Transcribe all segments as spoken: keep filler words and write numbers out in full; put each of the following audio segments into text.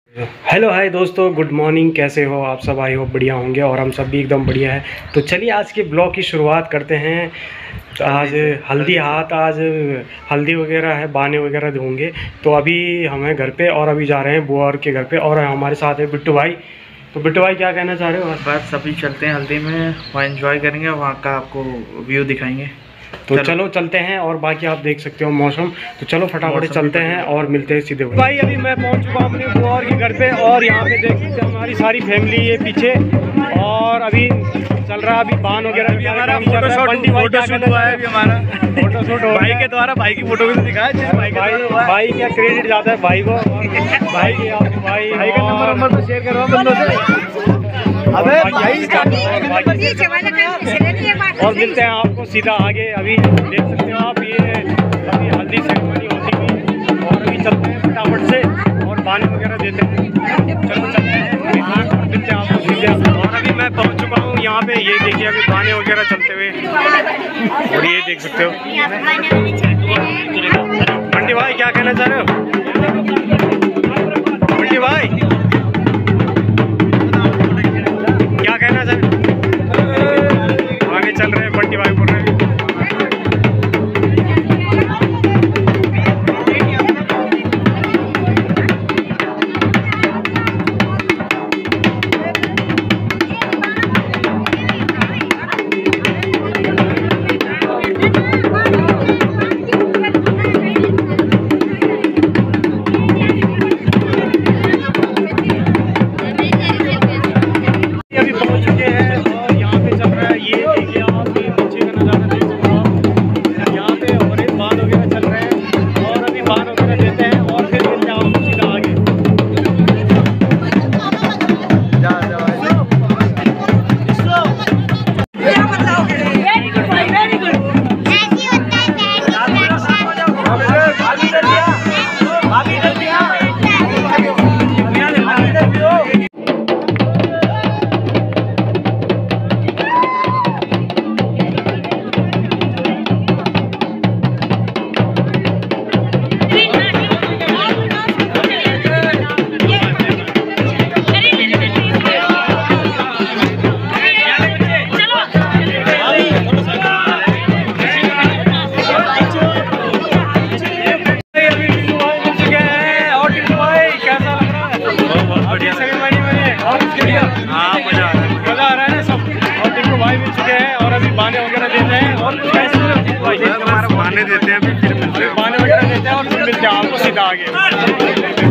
Hello hi दोस्तों, good morning. कैसे हो आप सब? आई होप बढ़िया होंगे और हम सब भी एकदम बढ़िया है। तो चलिए आज के ब्लॉग की शुरुआत करते हैं। तो आज हल्दी हाथ आज हल्दी वगैरह है, बाने वगैरह होंगे। तो अभी हम हैं घर पे और अभी जा रहे हैं बुआ और के घर पे और हमारे साथ है बिट्टू भाई। तो बिट्टू भाई क्या कहना चाह रहे हो? बस अभी चलते हैं हल्दी में, वहाँ एंजॉय करेंगे, वहाँ का आपको व्यू दिखाएंगे। तो चलो, चलो चलते हैं और बाकी आप देख सकते हो मौसम। तो चलो फटाफट चलते हैं और मिलते हैं सीधे भाई। अभी मैं पहुंच चुका हूं अपने बुआ और के घर पे और यहाँ पे देख सकते हैं हमारी सारी फैमिली है पीछे। और अभी चल रहा है अभी बान वगैरह भी हमारा फोटो शूट हुआ है। अभी हमारा फोटो शूट भाई के द्वारा, भाई की फोटो भी तो दिखाया भाई भाई क्या क्रेडिट जाता है भाई को। भाई भाई भाई का नंबर नंबर तो शेयर करवा बंदों से। अबे भाई और मिलते हैं आपको सीधा आगे। अभी देख सकते हो आप, ये अभी हल्दी सेरेमनी होती है और अभी चलते हैं फटाफट से और बाने वगैरह देते हैं। चलो चलते हैं, मिलते हैं आपको सीधे। और अभी मैं पहुंच चुका हूँ यहाँ पे। ये देखिए अभी बाने वगैरह चलते हुए और ये देख सकते हो। बंटी भाई क्या कहना चाह रहे हो? बंटी भाई क्या कहना चाह रहे हो? आगे चल रहे हैं, बंटी भाई बोल रहे हैं। बाने वगैरह देते हैं और हमारा बाने देते हैं, फिर मिलते हैं। बाने वगैरह देते हैं और फिर मिलते हैं आपको सीधा आगे।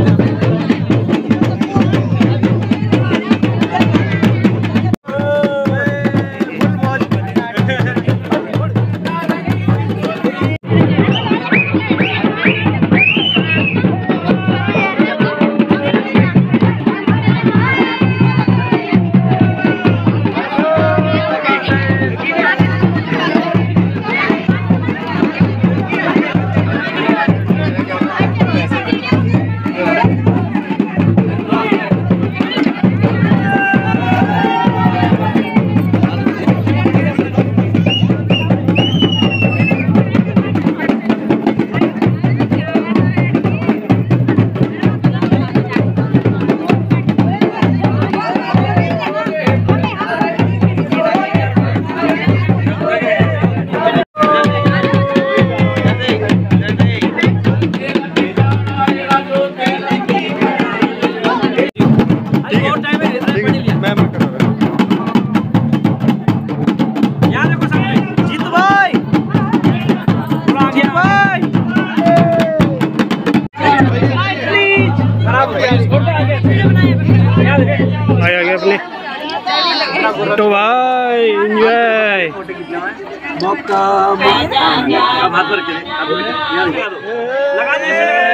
आगे अपने तो भाई एंजॉय मौका अब हाथ पर के लगा दे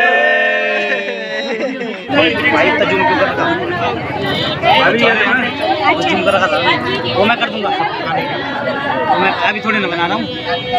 भाई तजुम को करता अभी ये तजुम कर रखा था वो मैं कर दूंगा। तो मैं अभी थोड़ी ना बना रहा हूँ।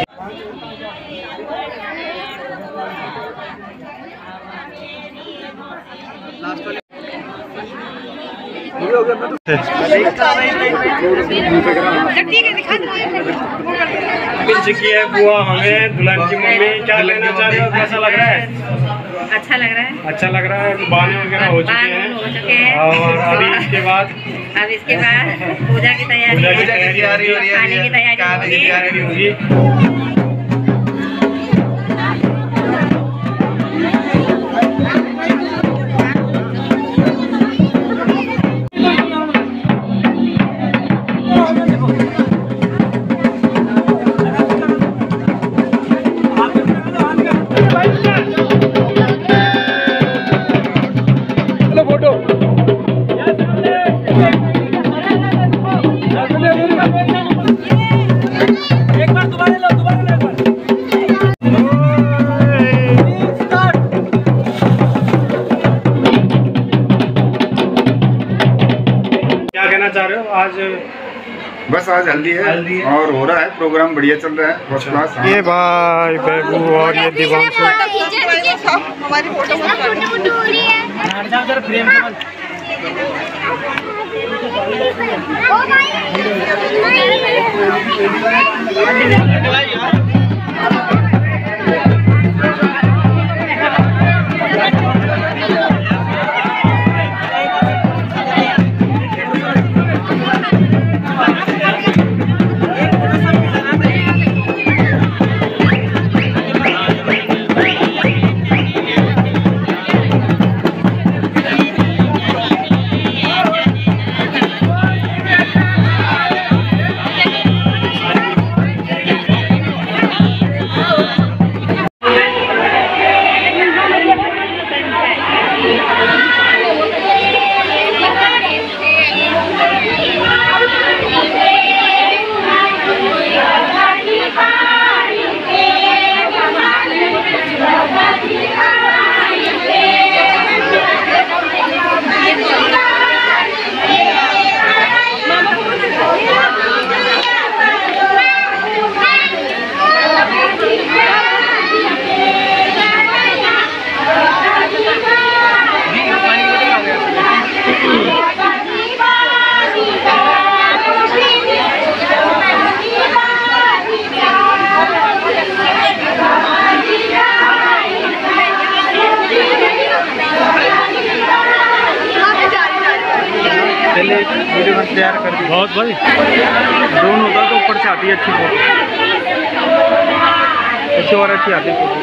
की है बुआ हमें दुल्हन की मम्मी। क्या लेना चाह रहे हो? कैसा लग रहा है? अच्छा लग रहा है। अच्छा लग रहा है। बाने वगैरह हो चुके हैं और अभी इसके बाद अब इसके बाद पूजा की तैयारी पूजा की है, तैयारी हो रही है, खाने की तैयारी खाने की तैयारी होगी। चाह रहे हो आज? बस आज हल्दी है, हल्दी है और हो रहा है प्रोग्राम, बढ़िया चल रहा है, फर्स्ट क्लास। ये भाई बेबू और ये दिवांशु हमारी फोटो हो रही है। तैयार कर दी बहुत भाई, ड्रोन होता तो ऊपर से आती है अच्छी फोटो, अच्छी और अच्छी आती है फोटो।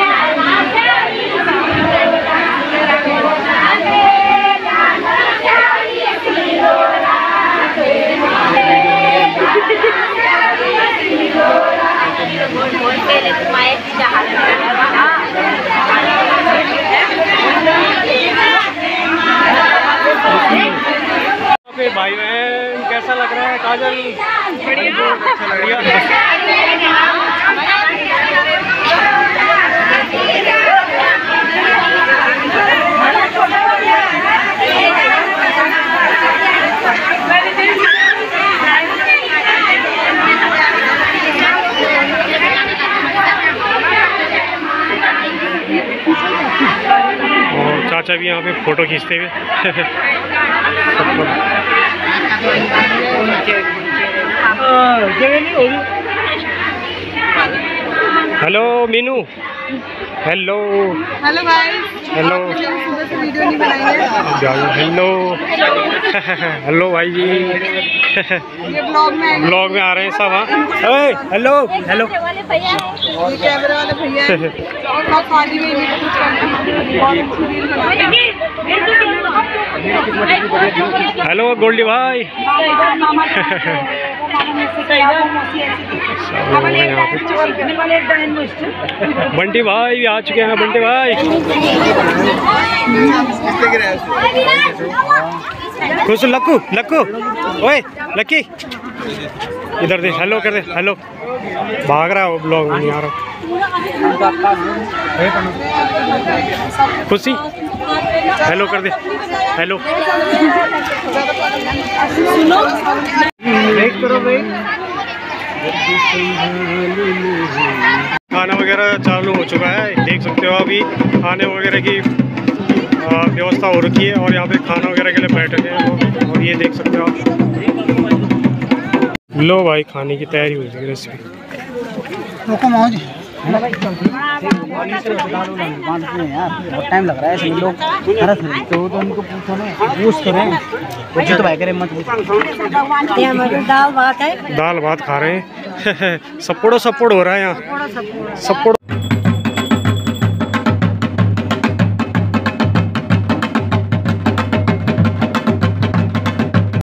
भाई बहन कैसा लग रहा है काजल? बढ़िया, अच्छा लग रहा है। और चाचा भी यहाँ पे फोटो खींचते हुए हेलो मीनू, हेलो हेलो भाई, हेलो सुबह से वीडियो नहीं बनाई है। हेलो हेलो भाई जी, ये ब्लॉग में ब्लॉग में आ रहे हैं सब। हाँ हेलो हेलो, ये कैमरे वाले भैया हैं और मैं खाली में नहीं कुछ करना, बहुत अच्छी रील बनाते हैं। हेलो गोल्डी भाई। बंटी भाई भी आ चुके हैं। बंटी भाई खुश लक्कू, लक्कू ओए लक्की इधर दे, हेलो कर दे, हेलो। भाग रहा है वो, ब्लॉग में नहीं आ रहा। खुशी हेलो कर दे, हेलो। खाना वगैरह चालू हो चुका है, देख सकते हो अभी खाने वगैरह की व्यवस्था हो रखी है और यहाँ पे खाना वगैरह के लिए बैठे हैं और ये देख सकते हो आप। लो भाई खाने की तैयारी हो रही है रेसिपी। टाइम लग रहा है इसमें लोग हरस रहे तो तो उनको पूछो ना पूछ तो रहे पूछो तो भाई करे मत दाल भात है दाल भात खा रहे हैं सपोड़ो सपोड़ हो रहा है यहाँ सपोड़